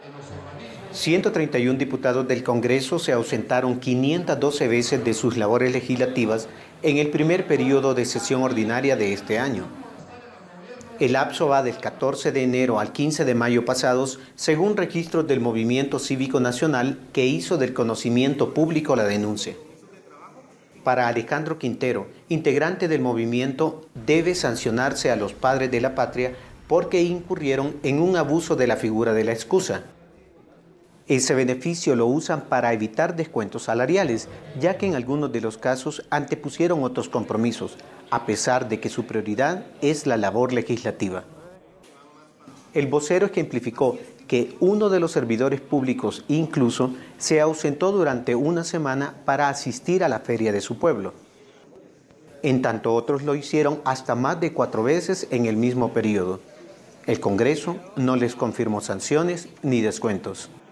131 diputados del Congreso se ausentaron 512 veces de sus labores legislativas en el primer periodo de sesión ordinaria de este año. El lapso va del 14 de enero al 15 de mayo pasados, según registros del Movimiento Cívico Nacional que hizo del conocimiento público la denuncia. Para Alejandro Quintero, integrante del movimiento, debe sancionarse a los padres de la patria porque incurrieron en un abuso de la figura de la excusa. Ese beneficio lo usan para evitar descuentos salariales, ya que en algunos de los casos antepusieron otros compromisos, a pesar de que su prioridad es la labor legislativa. El vocero ejemplificó que uno de los servidores públicos incluso se ausentó durante una semana para asistir a la feria de su pueblo. En tanto otros lo hicieron hasta más de 4 veces en el mismo periodo. El Congreso no les confirmó sanciones ni descuentos.